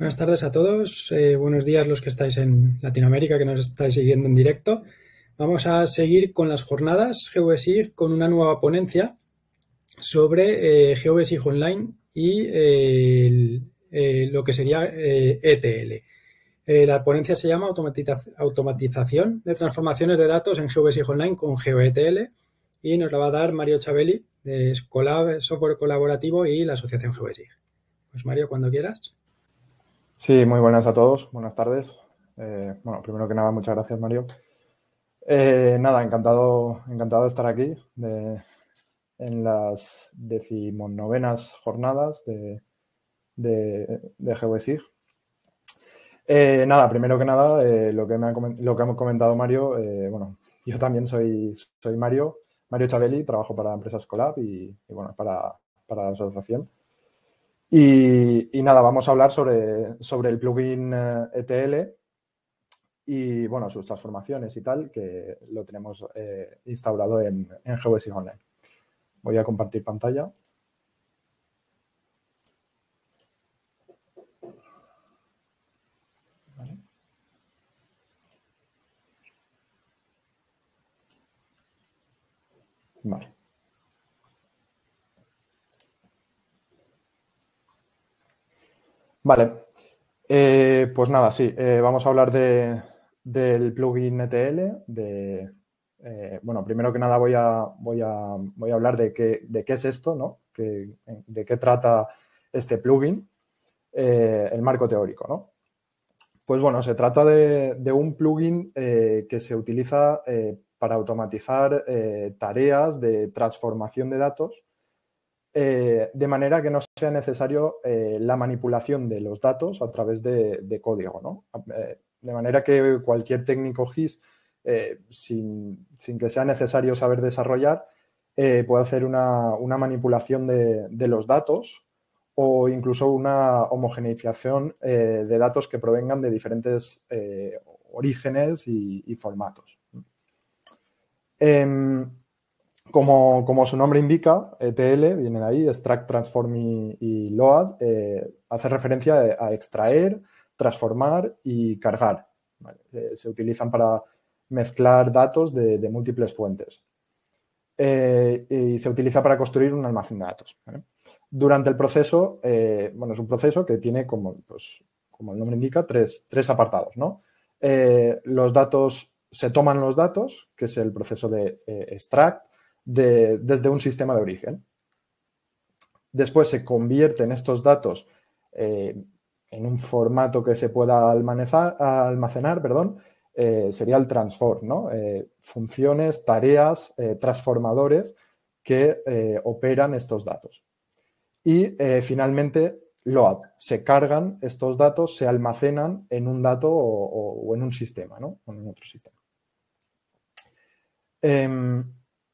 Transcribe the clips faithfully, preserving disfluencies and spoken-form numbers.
Buenas tardes a todos, eh, buenos días los que estáis en Latinoamérica, que nos estáis siguiendo en directo. Vamos a seguir con las jornadas GeoBSIG con una nueva ponencia sobre eh, GeoBSIG Online y eh, el, eh, lo que sería eh, E T L. Eh, la ponencia se llama Automatiza- Automatización de transformaciones de datos en GeoBSIG Online con GeoETL y nos la va a dar Mario Chavelli de Scolab, Software Colaborativo y la Asociación GeoBSIG. Pues Mario, cuando quieras. Sí, muy buenas a todos, buenas tardes. Eh, bueno, primero que nada, muchas gracias, Mario. Eh, nada, encantado, encantado de estar aquí de, en las decimonovenas jornadas de, de, de GeoBSIG. Eh, nada, primero que nada, eh, lo, que me ha, lo que hemos comentado Mario, eh, bueno, yo también soy, soy Mario, Mario Chavelli, trabajo para Empresas Colab y, y bueno, para, para la asociación. Y, y nada, vamos a hablar sobre, sobre el plugin eh, E T L y, bueno, sus transformaciones y tal, que lo tenemos eh, instaurado en, en GeoBSIG Online. Voy a compartir pantalla. Vale. Vale. Vale. Eh, pues nada, sí, eh, vamos a hablar de, del plugin E T L. De, eh, bueno, primero que nada voy a, voy a, voy a hablar de qué, de qué es esto, ¿no? Que, de qué trata este plugin, eh, el marco teórico, ¿no? Pues bueno, se trata de, de un plugin eh, que se utiliza eh, para automatizar eh, tareas de transformación de datos eh, de manera que no sea necesario eh, la manipulación de los datos a través de, de código, ¿no? Eh, de manera que cualquier técnico G I S, eh, sin, sin que sea necesario saber desarrollar, eh, puede hacer una, una manipulación de, de los datos o incluso una homogeneización eh, de datos que provengan de diferentes eh, orígenes y, y formatos. Eh, como, como su nombre indica, E T L, viene de ahí, Extract, Transform y, y Load, eh, hace referencia a, a extraer, transformar y cargar. ¿Vale? Eh, se utilizan para mezclar datos de, de múltiples fuentes. Eh, y se utiliza para construir un almacén de datos. ¿Vale? Durante el proceso, eh, bueno, es un proceso que tiene, como, pues, como el nombre indica, tres, tres apartados, ¿no? Eh, los datos, se toman los datos, que es el proceso de eh, extract, de, desde un sistema de origen. Después se convierten estos datos eh, en un formato que se pueda almacenar, almacenar perdón, eh, sería el transform, ¿no? Eh, funciones, tareas, eh, transformadores que eh, operan estos datos. Y eh, finalmente, load, se cargan estos datos, se almacenan en un dato o, o, o en un sistema, ¿no? O en otro sistema. Eh,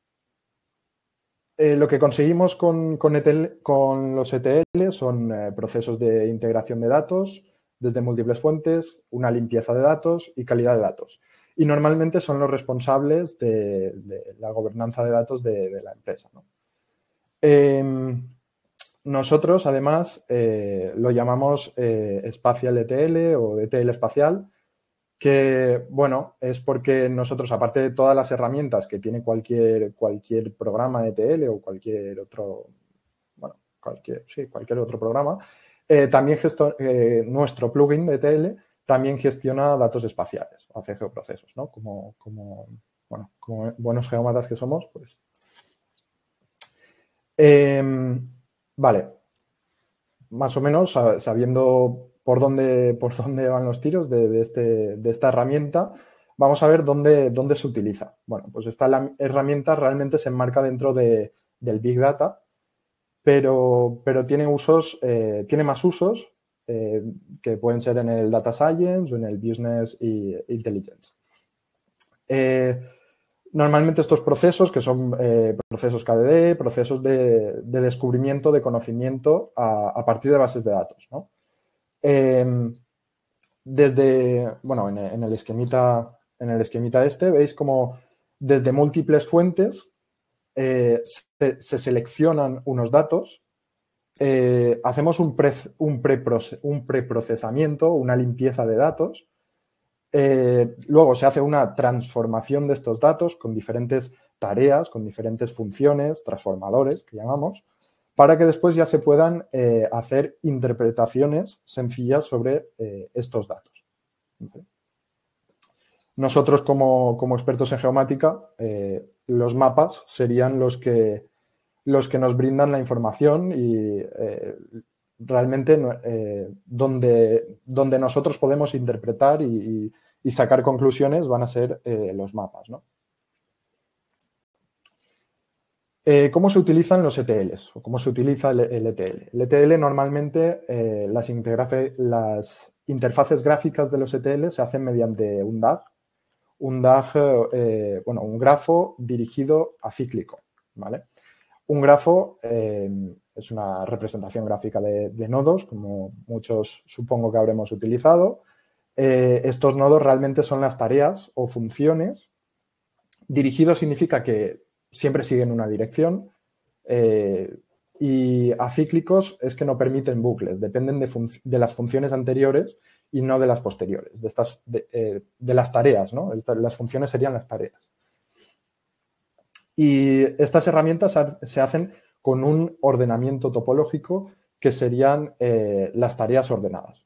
Eh, lo que conseguimos con, con, E T L, con los E T L son eh, procesos de integración de datos desde múltiples fuentes, una limpieza de datos y calidad de datos. Y normalmente son los responsables de, de la gobernanza de datos de, de la empresa, ¿no? Eh, nosotros, además, eh, lo llamamos eh, Spatial E T L o E T L espacial, que, bueno, es porque nosotros, aparte de todas las herramientas que tiene cualquier, cualquier programa E T L o cualquier otro, bueno, cualquier, sí, cualquier otro programa, eh, también gesto, eh, nuestro plugin de E T L también gestiona datos espaciales, hace geoprocesos, ¿no? Como, como, bueno, como buenos geómatas que somos, pues. Eh, vale. Más o menos, sabiendo por dónde, por dónde van los tiros de, de, este, de esta herramienta, vamos a ver dónde, dónde se utiliza. Bueno, pues esta herramienta realmente se enmarca dentro de, del Big Data, pero, pero tiene usos, eh, tiene más usos eh, que pueden ser en el Data Science o en el Business Intelligence. Eh, Normalmente estos procesos, que son eh, procesos K D D, procesos de, de descubrimiento de conocimiento a, a, partir de bases de datos, ¿no? Eh, desde, bueno, en, en, el esquemita, en el esquemita este, veis como desde múltiples fuentes eh, se, se seleccionan unos datos eh, hacemos un, pre, un, preproce, un preprocesamiento, una limpieza de datos. Eh, luego se hace una transformación de estos datos con diferentes tareas, con diferentes funciones, transformadores que llamamos, para que después ya se puedan eh, hacer interpretaciones sencillas sobre eh, estos datos. ¿Okay? Nosotros como, como expertos en geomática, eh, los mapas serían los que, los que nos brindan la información y eh, realmente eh, donde, donde nosotros podemos interpretar y, y sacar conclusiones van a ser eh, los mapas, ¿no? Eh, ¿Cómo se utilizan los E T Ls? ¿O cómo se utiliza el, el E T L? El E T L normalmente eh, las, las interfaces gráficas de los E T L se hacen mediante un D A G. Un D A G, eh, bueno, un grafo dirigido acíclico, ¿vale? Un grafo eh, es una representación gráfica de, de nodos, como muchos supongo que habremos utilizado. Eh, estos nodos realmente son las tareas o funciones. Dirigido significa que siempre siguen una dirección eh, y acíclicos es que no permiten bucles, dependen de, de las funciones anteriores y no de las posteriores, de, estas, de, eh, de las tareas, ¿no? Las funciones serían las tareas. Y estas herramientas se hacen con un ordenamiento topológico que serían eh, las tareas ordenadas.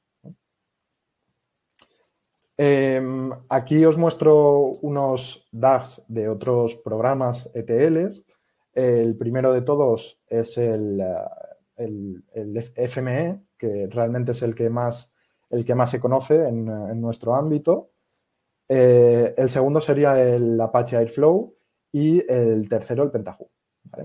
Eh, aquí os muestro unos D A Gs de otros programas E T Ls. El primero de todos es el, el, el F M E, que realmente es el que más, el que más se conoce en, en nuestro ámbito. Eh, el segundo sería el Apache Airflow y el tercero el Pentaho, ¿vale?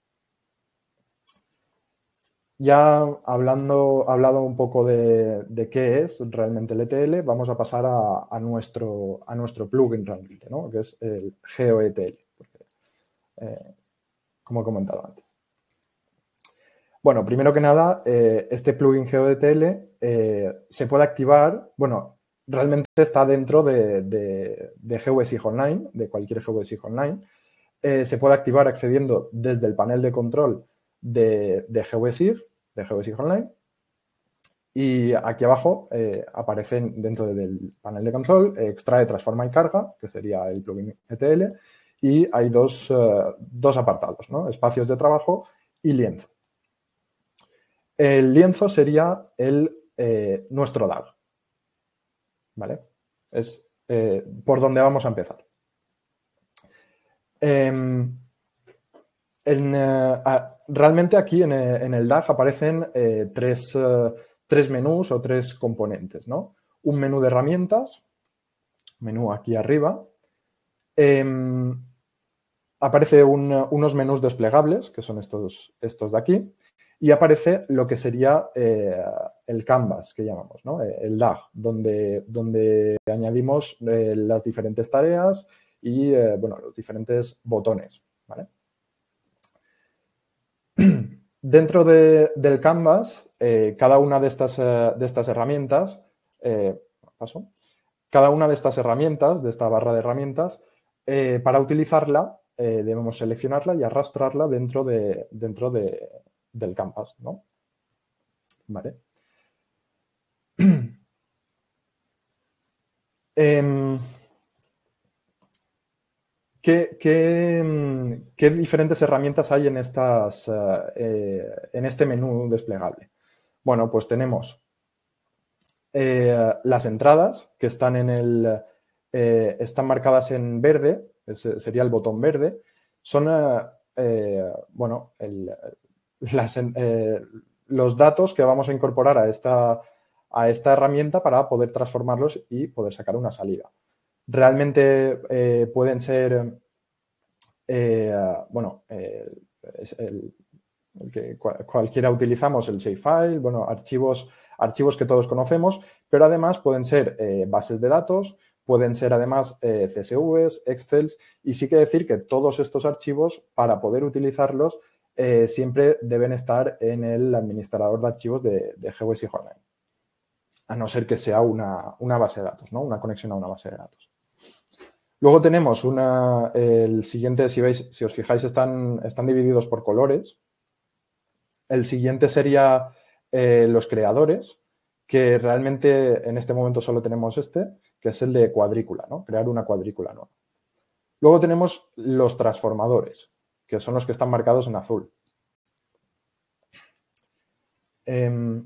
Ya hablando, hablado un poco de, de qué es realmente el E T L, vamos a pasar a, a, nuestro, a nuestro plugin realmente, ¿no? Que es el GeoETL, porque, eh, como he comentado antes. Bueno, primero que nada, eh, este plugin GeoETL eh, se puede activar, bueno, realmente está dentro de, de, de GeoSig Online, de cualquier GeoSig Online. Eh, se puede activar accediendo desde el panel de control de, de GeoSig, de GeoSig Online. Y aquí abajo eh, aparecen dentro del panel de control, eh, extrae, transforma y carga, que sería el plugin E T L. Y hay dos, uh, dos apartados, ¿no? Espacios de trabajo y lienzo. El lienzo sería el, eh, nuestro D A G, ¿vale? Es eh, por donde vamos a empezar. Eh, en, eh, realmente aquí en, en el D A G aparecen eh, tres, eh, tres menús o tres componentes, ¿no? Un menú de herramientas, menú aquí arriba. Eh, aparece un, unos menús desplegables, que son estos, estos de aquí. Y aparece lo que sería eh, el canvas, que llamamos, ¿no? El D A G, donde, donde añadimos eh, las diferentes tareas y, eh, bueno, los diferentes botones, ¿vale? Dentro de, del canvas, eh, cada una de estas, eh, de estas herramientas, eh, paso, cada una de estas herramientas, de esta barra de herramientas, eh, para utilizarla eh, debemos seleccionarla y arrastrarla dentro de, dentro de del canvas, ¿no? Vale. eh, ¿qué, qué, ¿Qué diferentes herramientas hay en, estas, eh, en este menú desplegable? Bueno, pues tenemos eh, las entradas que están en el eh, están marcadas en verde, ese sería el botón verde. Son eh, bueno, el Las, eh, los datos que vamos a incorporar a esta, a esta herramienta para poder transformarlos y poder sacar una salida. Realmente eh, pueden ser, eh, bueno, eh, el, el que cual, cualquiera utilizamos, el shapefile, bueno, archivos, archivos que todos conocemos, pero además pueden ser eh, bases de datos, pueden ser además eh, C S Vs, Excels, y sí que decir que todos estos archivos, para poder utilizarlos, Eh, siempre deben estar en el administrador de archivos de, de GeoSig Online, a no ser que sea una, una base de datos, ¿no? Una conexión a una base de datos. Luego tenemos una, el siguiente, si veis, si os fijáis, están, están divididos por colores. El siguiente sería eh, los creadores, que realmente en este momento solo tenemos este, que es el de cuadrícula, ¿no? Crear una cuadrícula nueva. Luego tenemos los transformadores, que son los que están marcados en azul. Eh,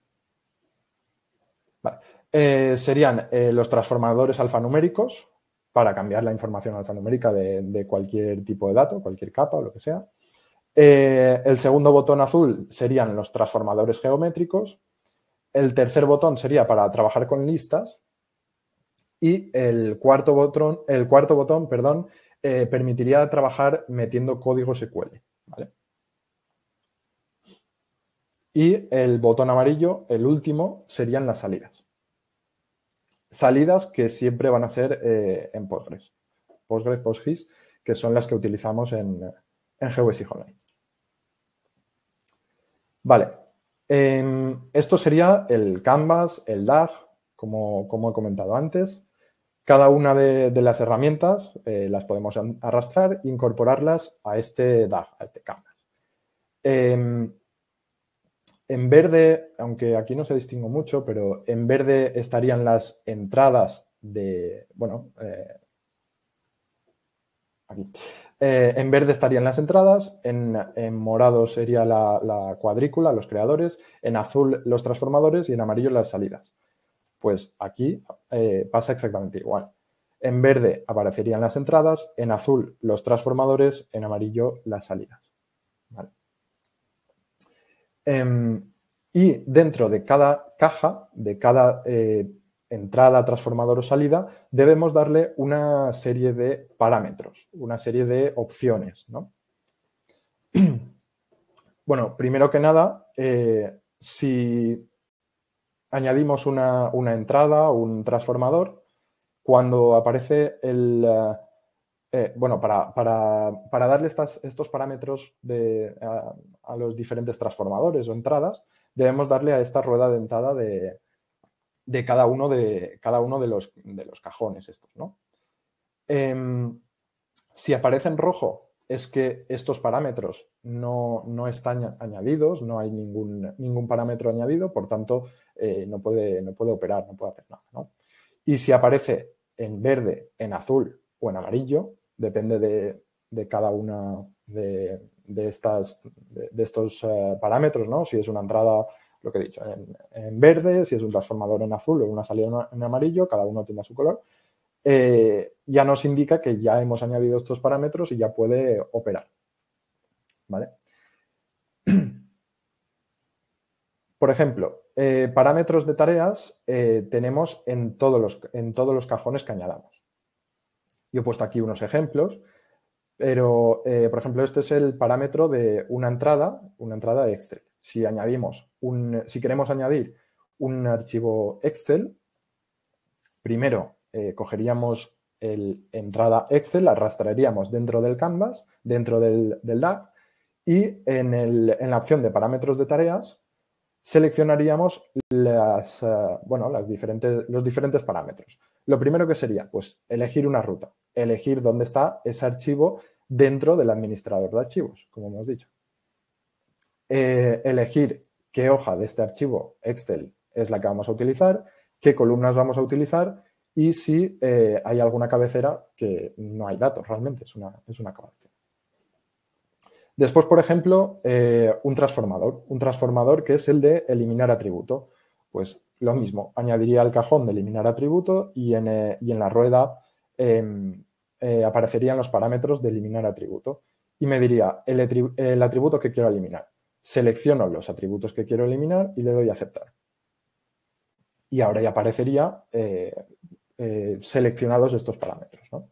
vale. eh, serían eh, los transformadores alfanuméricos para cambiar la información alfanumérica de, de cualquier tipo de dato, cualquier capa o lo que sea. Eh, el segundo botón azul serían los transformadores geométricos. El tercer botón sería para trabajar con listas. Y el cuarto botón, el cuarto botón perdón, eh, permitiría trabajar metiendo código S Q L. ¿Vale? Y el botón amarillo, el último, serían las salidas. Salidas que siempre van a ser eh, en Postgres. Postgres, PostGIS, que son las que utilizamos en, en GeoSig Online. Vale. Eh, esto sería el Canvas, el D A G, como, como he comentado antes. Cada una de, de las herramientas eh, las podemos arrastrar e incorporarlas a este D A G, a este Canvas. Eh, en verde, aunque aquí no se distingue mucho, pero en verde estarían las entradas de, bueno, eh, aquí. Eh, en verde estarían las entradas, en, en morado sería la, la cuadrícula, los creadores, en azul los transformadores y en amarillo las salidas. Pues aquí eh, pasa exactamente igual. En verde aparecerían las entradas, en azul los transformadores, en amarillo las salidas. ¿Vale? Eh, y dentro de cada caja, de cada eh, entrada, transformador o salida, debemos darle una serie de parámetros, una serie de opciones, ¿no? Bueno, primero que nada, eh, si añadimos una, una entrada o un transformador, cuando aparece el... Uh, eh, bueno, para, para, para darle estas, estos parámetros de, a, a los diferentes transformadores o entradas, debemos darle a esta rueda dentada de, de cada uno, de, cada uno de, los, de los cajones estos, ¿no? Eh, si aparece en rojo es que estos parámetros no, no están añadidos, no hay ningún, ningún parámetro añadido, por tanto, eh, no, puede, no puede operar, no puede hacer nada, ¿no? Y si aparece en verde, en azul o en amarillo, depende de, de cada una de, de, estas, de, de estos uh, parámetros, ¿no? Si es una entrada, lo que he dicho, en, en verde, si es un transformador en azul o una salida en amarillo, cada uno tiene su color. Eh, ya nos indica que ya hemos añadido estos parámetros y ya puede operar. ¿Vale? Por ejemplo, eh, parámetros de tareas eh, tenemos en todos, los, en todos los cajones que añadamos. Yo he puesto aquí unos ejemplos, pero, eh, por ejemplo, este es el parámetro de una entrada, una entrada de Excel. Si añadimos un, si queremos añadir un archivo Excel, primero Eh, cogeríamos el entrada Excel, la arrastraríamos dentro del Canvas, dentro del, del D A G, y en, el, en la opción de parámetros de tareas seleccionaríamos las, uh, bueno, las diferentes, los diferentes parámetros. Lo primero que sería, pues, elegir una ruta, elegir dónde está ese archivo dentro del administrador de archivos, como hemos dicho. Eh, elegir qué hoja de este archivo Excel es la que vamos a utilizar, qué columnas vamos a utilizar, y si eh, hay alguna cabecera que no hay datos realmente, es una, es una cabecera. Después, por ejemplo, eh, un transformador. Un transformador que es el de eliminar atributo. Pues lo mismo, añadiría el cajón de eliminar atributo y en, eh, y en la rueda eh, eh, aparecerían los parámetros de eliminar atributo. Y me diría el, el atributo que quiero eliminar. Selecciono los atributos que quiero eliminar y le doy a aceptar. Y ahora ya aparecería eh, Eh, seleccionados estos parámetros, ¿no?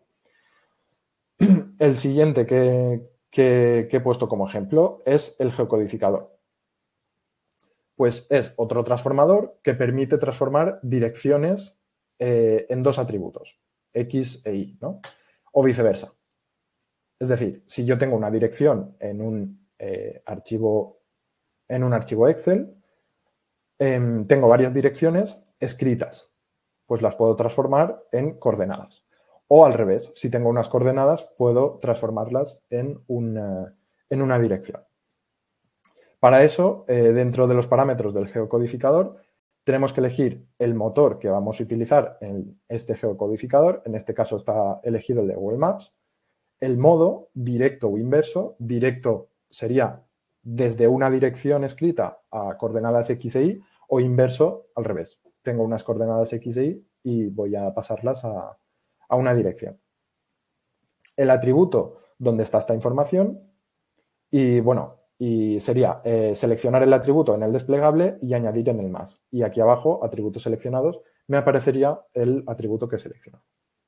El siguiente que, que, que he puesto como ejemplo es el geocodificador. Pues es otro transformador que permite transformar direcciones eh, en dos atributos, X e Y, ¿no? O viceversa. Es decir, si yo tengo una dirección en un eh, archivo, en un archivo Excel, eh, tengo varias direcciones escritas. Pues las puedo transformar en coordenadas. O al revés, si tengo unas coordenadas, puedo transformarlas en una, en una dirección. Para eso, eh, dentro de los parámetros del geocodificador, tenemos que elegir el motor que vamos a utilizar en este geocodificador. En este caso está elegido el de Google Maps. El modo, directo o inverso. Directo sería desde una dirección escrita a coordenadas X e Y, o inverso al revés. Tengo unas coordenadas X e Y y voy a pasarlas a, a una dirección. El atributo donde está esta información y, bueno, y sería eh, seleccionar el atributo en el desplegable y añadir en el más. Y aquí abajo, atributos seleccionados, me aparecería el atributo que he seleccionado.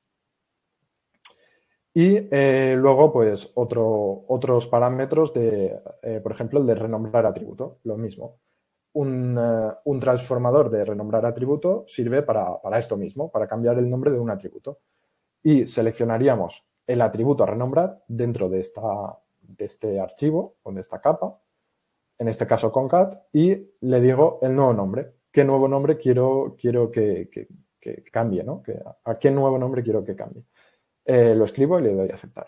Y eh, luego, pues, otro, otros parámetros de, eh, por ejemplo, el de renombrar atributo, lo mismo. Un, uh, un transformador de renombrar atributo sirve para, para esto mismo, para cambiar el nombre de un atributo. Y seleccionaríamos el atributo a renombrar dentro de, esta, de este archivo o de esta capa, en este caso concat, y le digo el nuevo nombre. ¿Qué nuevo nombre quiero, quiero que, que, que cambie? ¿No? Que, ¿A qué nuevo nombre quiero que cambie? Eh, lo escribo y le doy a aceptar.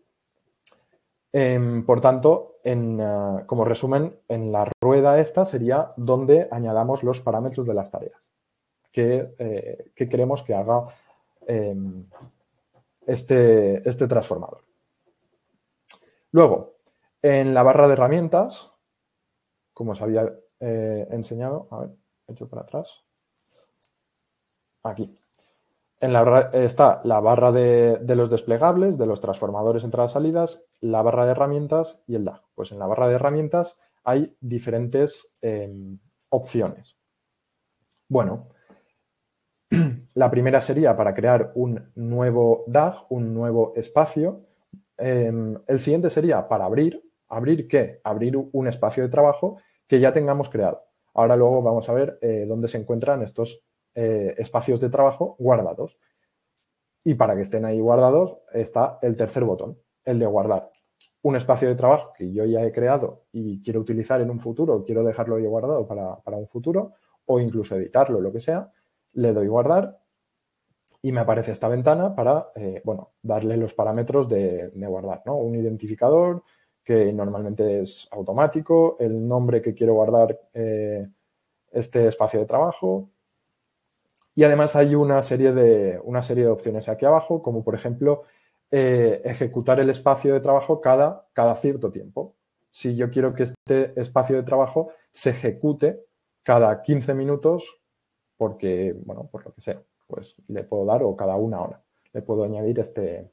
Eh, por tanto, en, uh, como resumen, en la rueda esta sería donde añadamos los parámetros de las tareas que, eh, que queremos que haga eh, este, este transformador. Luego, en la barra de herramientas, como os había eh, enseñado, a ver, he hecho para atrás, aquí. En la, está la barra de, de los desplegables, de los transformadores, entradas, salidas, la barra de herramientas y el D A G. Pues en la barra de herramientas hay diferentes eh, opciones. Bueno, la primera sería para crear un nuevo D A G, un nuevo espacio. Eh, el siguiente sería para abrir. ¿Abrir qué? Abrir un espacio de trabajo que ya tengamos creado. Ahora luego vamos a ver eh, dónde se encuentran estos Eh, espacios de trabajo guardados. Y para que estén ahí guardados está el tercer botón, el de guardar. Un espacio de trabajo que yo ya he creado y quiero utilizar en un futuro, quiero dejarlo ya guardado para, para un futuro, o incluso editarlo, lo que sea, le doy guardar y me aparece esta ventana para, eh, bueno, darle los parámetros de, de guardar, ¿no? Un identificador que normalmente es automático, el nombre que quiero guardar eh, este espacio de trabajo. Y además hay una serie de, una serie de opciones aquí abajo, como por ejemplo, eh, ejecutar el espacio de trabajo cada, cada cierto tiempo. Si yo quiero que este espacio de trabajo se ejecute cada quince minutos, porque, bueno, por lo que sea, pues le puedo dar, o cada una hora, le puedo añadir este,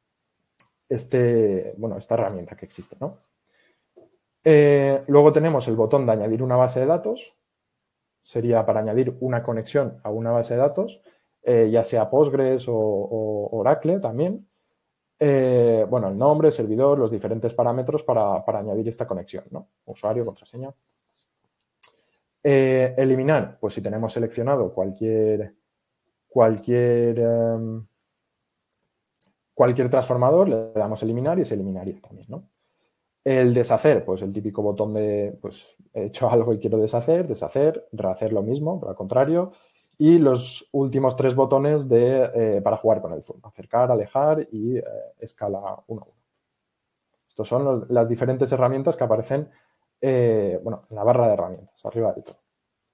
este, bueno, esta herramienta que existe, ¿no? Eh, luego tenemos el botón de añadir una base de datos. Sería para añadir una conexión a una base de datos, eh, ya sea Postgres o, o Oracle también. Eh, bueno, el nombre, servidor, los diferentes parámetros para, para añadir esta conexión, ¿no? Usuario, contraseña. Eh, eliminar, pues si tenemos seleccionado cualquier, cualquier, eh, cualquier transformador, le damos eliminar y se eliminaría también, ¿no? El deshacer, pues el típico botón de, pues he hecho algo y quiero deshacer, deshacer, rehacer lo mismo, por el contrario. Y los últimos tres botones de, eh, para jugar con el zoom, acercar, alejar y eh, escala uno a uno. Estos son los, las diferentes herramientas que aparecen eh, bueno, en la barra de herramientas, arriba del todo.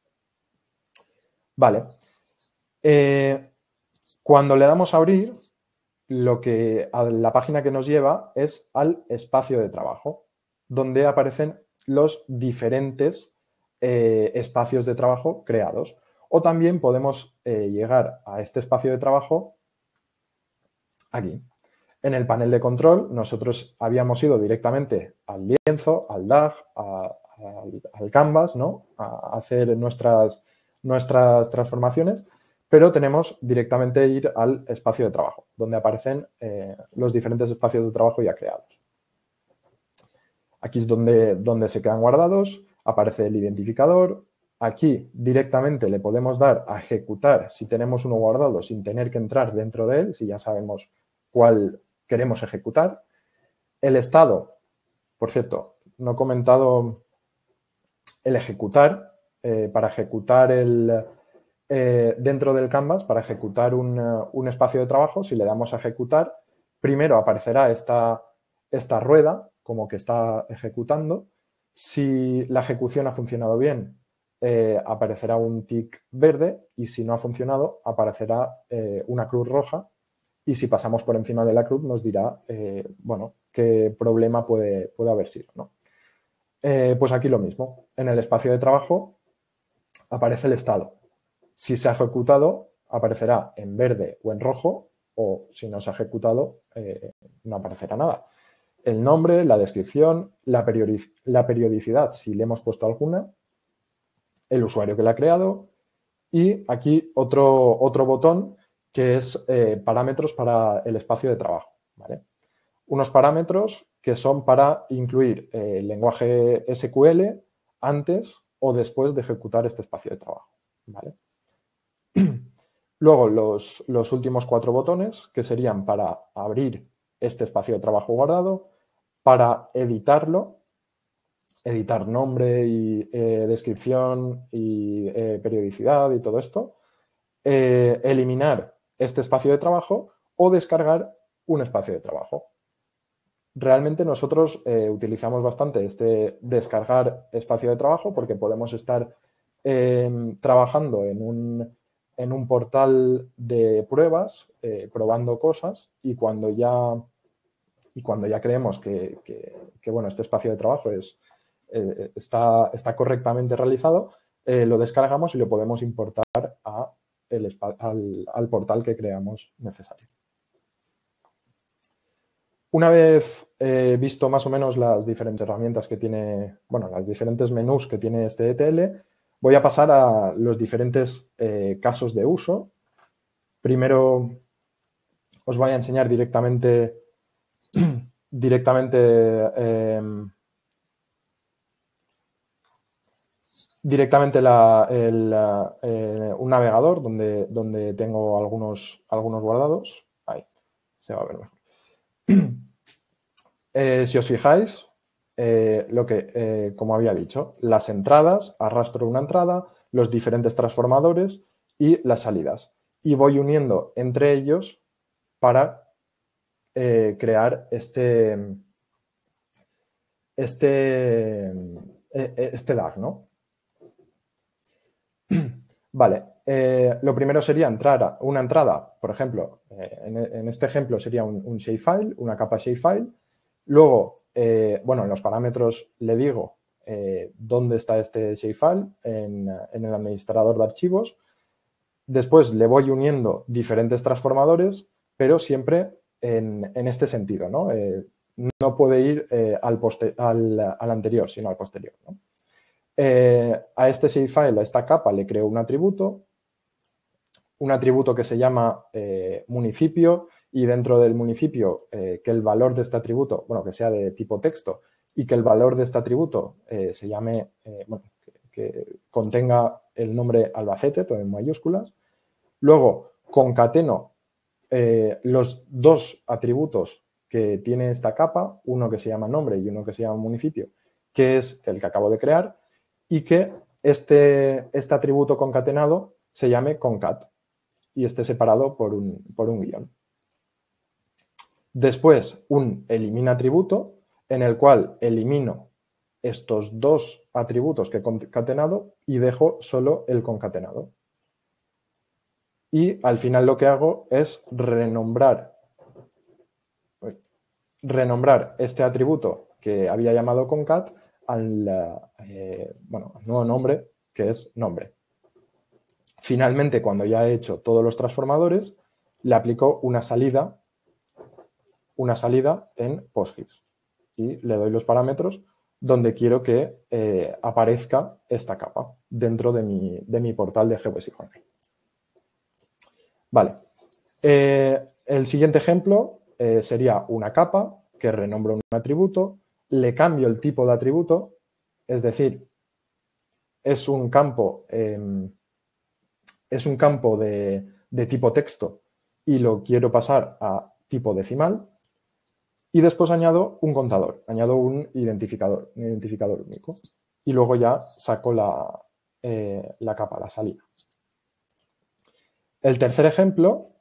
Vale. Eh, cuando le damos a abrir, lo que a la página que nos lleva es al espacio de trabajo, donde aparecen los diferentes eh, espacios de trabajo creados. O también podemos eh, llegar a este espacio de trabajo aquí. En el panel de control nosotros habíamos ido directamente al lienzo, al D A G, a, a, al Canvas, ¿no? A hacer nuestras, nuestras transformaciones. Pero tenemos directamente ir al espacio de trabajo, donde aparecen eh, los diferentes espacios de trabajo ya creados. Aquí es donde, donde se quedan guardados, aparece el identificador. Aquí directamente le podemos dar a ejecutar si tenemos uno guardado sin tener que entrar dentro de él, si ya sabemos cuál queremos ejecutar. El estado, por cierto, no he comentado el ejecutar. Eh, para ejecutar el... Eh, dentro del Canvas, para ejecutar un, uh, un espacio de trabajo, si le damos a ejecutar, primero aparecerá esta, esta rueda como que está ejecutando. Si la ejecución ha funcionado bien, eh, aparecerá un tick verde y si no ha funcionado, aparecerá eh, una cruz roja y si pasamos por encima de la cruz nos dirá, eh, bueno, qué problema puede, puede haber sido, ¿no? Eh, pues aquí lo mismo. En el espacio de trabajo aparece el estado. Si se ha ejecutado, aparecerá en verde o en rojo, o si no se ha ejecutado, eh, no aparecerá nada. El nombre, la descripción, la, periodic la periodicidad, si le hemos puesto alguna, el usuario que la ha creado y aquí otro, otro botón que es eh, parámetros para el espacio de trabajo, ¿vale? Unos parámetros que son para incluir eh, el lenguaje S Q L antes o después de ejecutar este espacio de trabajo, ¿vale? Luego los, los últimos cuatro botones que serían para abrir este espacio de trabajo guardado, para editarlo, editar nombre y eh, descripción y eh, periodicidad y todo esto, eh, eliminar este espacio de trabajo o descargar un espacio de trabajo. Realmente nosotros eh, utilizamos bastante este descargar espacio de trabajo porque podemos estar eh, trabajando en un, en un portal de pruebas, eh, probando cosas y cuando ya, y cuando ya creemos que, que, que bueno, este espacio de trabajo es, eh, está, está correctamente realizado, eh, lo descargamos y lo podemos importar a el, al, al portal que creamos necesario. Una vez eh, visto más o menos las diferentes herramientas que tiene, bueno, las diferentes menús que tiene este E T L, voy a pasar a los diferentes eh, casos de uso. Primero os voy a enseñar directamente, directamente, eh, directamente la, el, eh, un navegador donde, donde tengo algunos, algunos guardados. Ahí, se va a ver mejor. Eh, si os fijáis, eh, lo que, eh, como había dicho, las entradas, arrastro una entrada, los diferentes transformadores y las salidas. Y voy uniendo entre ellos para eh, crear este, este, este D A G, ¿no? Vale, eh, lo primero sería entrar a una entrada, por ejemplo, eh, en, en este ejemplo sería un, un shapefile, una capa shapefile. Luego, eh, bueno, en los parámetros le digo eh, dónde está este shapefile en, en el administrador de archivos. Después le voy uniendo diferentes transformadores, pero siempre en, en este sentido, ¿no? Eh, no puede ir eh, al, al, al anterior, sino al posterior, ¿no? Eh, a este shapefile, a esta capa, le creo un atributo, un atributo que se llama eh, municipio, y dentro del municipio eh, que el valor de este atributo, bueno, que sea de tipo texto y que el valor de este atributo eh, se llame, eh, bueno, que, que contenga el nombre Albacete, todo en mayúsculas. Luego concateno eh, los dos atributos que tiene esta capa, uno que se llama nombre y uno que se llama municipio, que es el que acabo de crear, y que este, este atributo concatenado se llame concat y esté separado por un, por un guión. Después, un elimina atributo, en el cual elimino estos dos atributos que he concatenado y dejo solo el concatenado. Y al final lo que hago es renombrar, renombrar este atributo que había llamado concat al, eh, bueno, al nuevo nombre, que es nombre. Finalmente, cuando ya he hecho todos los transformadores, le aplico una salida una salida en PostGIS y le doy los parámetros donde quiero que eh, aparezca esta capa dentro de mi, de mi portal de GeoSig Online. Vale. Eh, el siguiente ejemplo eh, sería una capa que renombro un atributo, le cambio el tipo de atributo, es decir, es un campo, eh, es un campo de, de tipo texto y lo quiero pasar a tipo decimal. Y después añado un contador, añado un identificador, un identificador único. Y luego ya saco la, eh, la capa, la salida. El tercer ejemplo,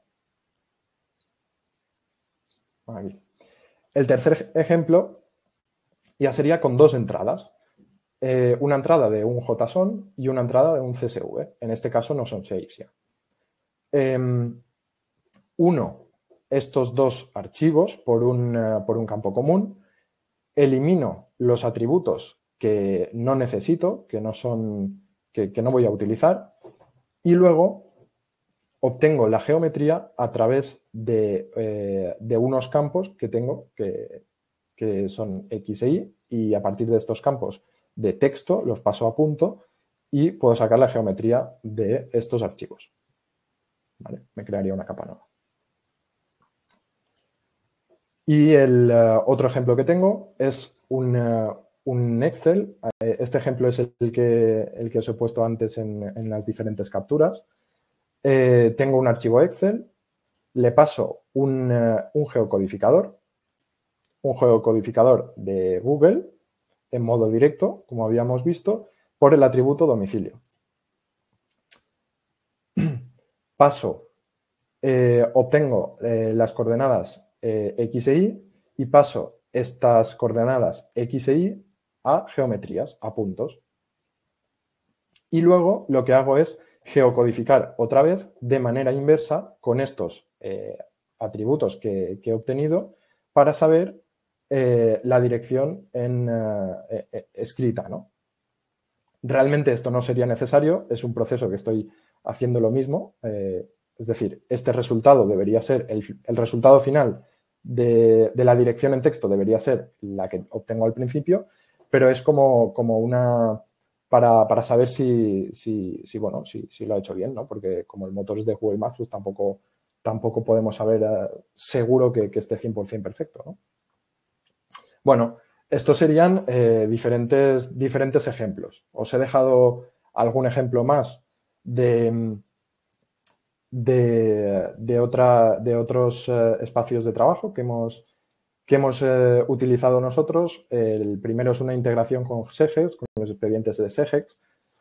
aquí. El tercer ejemplo ya sería con dos entradas. eh, una entrada de un JSON y una entrada de un C S V. En este caso no son shapes ya. Eh, uno estos dos archivos por un, uh, por un campo común, elimino los atributos que no necesito, que no son, que, que no voy a utilizar, y luego obtengo la geometría a través de, eh, de unos campos que tengo que, que son X e Y, y a partir de estos campos de texto los paso a punto y puedo sacar la geometría de estos archivos. ¿Vale? Me crearía una capa nueva. Y el uh, otro ejemplo que tengo es un, uh, un Excel. Este ejemplo es el que, el que os he puesto antes en, en las diferentes capturas. Eh, tengo un archivo Excel, le paso un, uh, un geocodificador, un geocodificador de Google en modo directo, como habíamos visto, por el atributo domicilio. Paso, eh, obtengo eh, las coordenadas eh, X e Y y paso estas coordenadas X e Y a geometrías, a puntos. Y luego lo que hago es geocodificar otra vez de manera inversa con estos eh, atributos que, que he obtenido para saber eh, la dirección en, eh, eh, escrita, ¿no? Realmente esto no sería necesario, es un proceso que estoy haciendo lo mismo, eh, es decir, este resultado debería ser, el, el resultado final de, de la dirección en texto debería ser la que obtengo al principio, pero es como, como una... Para, para saber si, si, si, bueno, si, si lo ha hecho bien, ¿no? Porque como el motor es de Google Maps, pues tampoco, tampoco podemos saber uh, seguro que, que esté cien por cien perfecto, ¿no? Bueno, estos serían eh, diferentes, diferentes ejemplos. Os he dejado algún ejemplo más de, de, de, otra, de otros uh, espacios de trabajo que hemos, que hemos eh, utilizado nosotros. El primero es una integración con Segex, con los expedientes de Segex.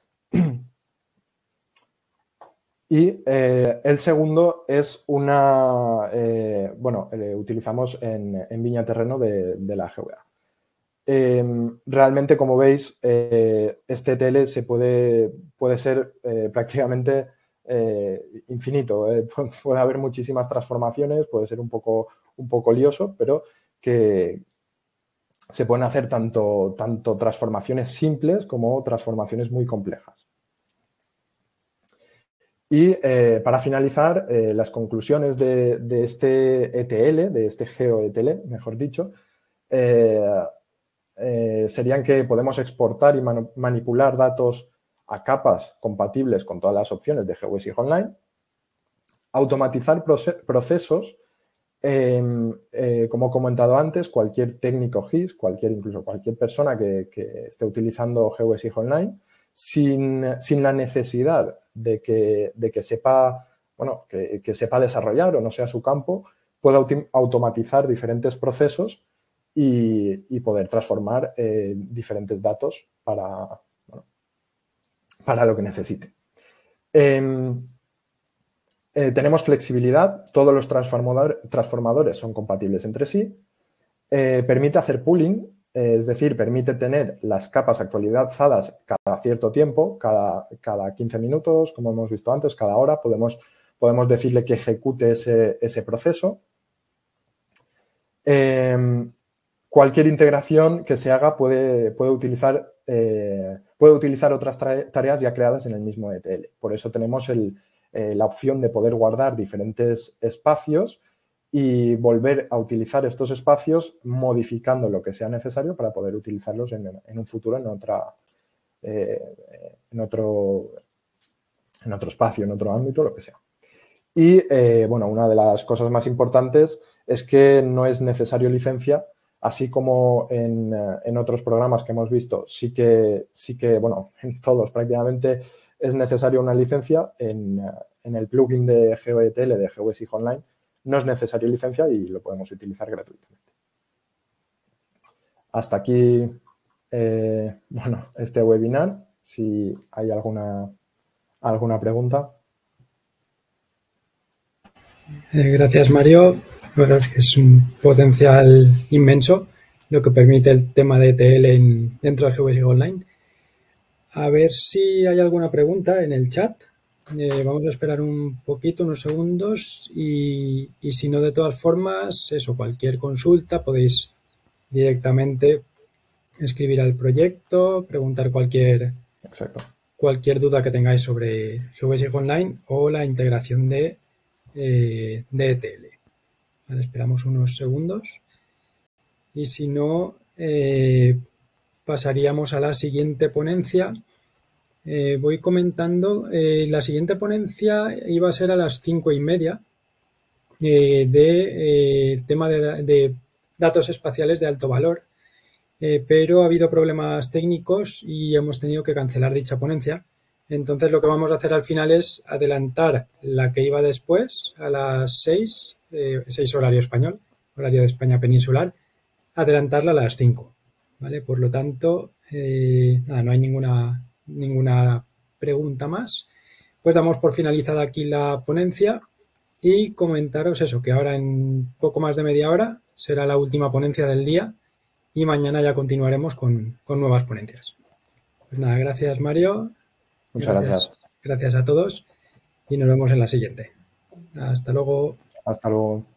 Y eh, el segundo es una, eh, bueno, eh, utilizamos en, en Viña Terreno de, de la G V A. Eh, realmente, como veis, eh, este E T L se puede, puede ser eh, prácticamente eh, infinito. Eh, puede haber muchísimas transformaciones, puede ser un poco, un poco lioso, pero que se pueden hacer tanto, tanto transformaciones simples como transformaciones muy complejas. Y eh, para finalizar, eh, las conclusiones de, de este E T L, de este GeoE T L, mejor dicho, eh, eh, serían que podemos exportar y man manipular datos a capas compatibles con todas las opciones de GeoSig Online, automatizar procesos. Eh, eh, como he comentado antes, cualquier técnico G I S, cualquier, incluso cualquier persona que, que esté utilizando GeoSig Online, sin, sin la necesidad de que, de que sepa, bueno, que, que sepa desarrollar o no sea su campo, pueda automatizar diferentes procesos y, y poder transformar eh, diferentes datos para, bueno, para lo que necesite. Eh, Eh, tenemos flexibilidad, todos los transformador, transformadores son compatibles entre sí, eh, permite hacer pooling, eh, es decir, permite tener las capas actualizadas cada cierto tiempo, cada, cada quince minutos, como hemos visto antes, cada hora, podemos, podemos decirle que ejecute ese, ese proceso. Eh, cualquier integración que se haga puede, puede, utilizar, eh, puede utilizar otras tareas ya creadas en el mismo E T L, por eso tenemos el Eh, la opción de poder guardar diferentes espacios y volver a utilizar estos espacios modificando lo que sea necesario para poder utilizarlos en, en un futuro en, otra, eh, en, otro, en otro espacio, en otro ámbito, lo que sea. Y, eh, bueno, una de las cosas más importantes es que no es necesario licencia, así como en, en otros programas que hemos visto, sí que, sí que, bueno, en todos prácticamente es necesaria una licencia. En, en el plugin de GeoE T L de GeoSig Online no es necesaria licencia y lo podemos utilizar gratuitamente. Hasta aquí, eh, bueno, este webinar. Si hay alguna, alguna pregunta. Eh, gracias, Mario. La verdad es que es un potencial inmenso lo que permite el tema de E T L en, dentro de GeoSig Online. a ver si hay alguna pregunta en el chat. Eh, vamos a esperar un poquito, unos segundos, y, y si no, de todas formas, eso, cualquier consulta podéis directamente escribir al proyecto, preguntar cualquier, Exacto. cualquier duda que tengáis sobre GeoBasic Online o la integración de eh, D T L. Vale, esperamos unos segundos y si no, eh, pasaríamos a la siguiente ponencia. Eh, voy comentando, eh, la siguiente ponencia iba a ser a las cinco y media eh, de eh, tema de, de datos espaciales de alto valor, eh, pero ha habido problemas técnicos y hemos tenido que cancelar dicha ponencia. Entonces lo que vamos a hacer al final es adelantar la que iba después a las seis, eh, seis horario español, horario de España peninsular, adelantarla a las cinco. ¿Vale? Por lo tanto, eh, nada, no hay ninguna, ninguna pregunta más. Pues damos por finalizada aquí la ponencia y comentaros eso, que ahora en poco más de media hora será la última ponencia del día y mañana ya continuaremos con, con nuevas ponencias. Pues nada, gracias Mario. Muchas gracias. Gracias, gracias a todos y nos vemos en la siguiente. Hasta luego. Hasta luego.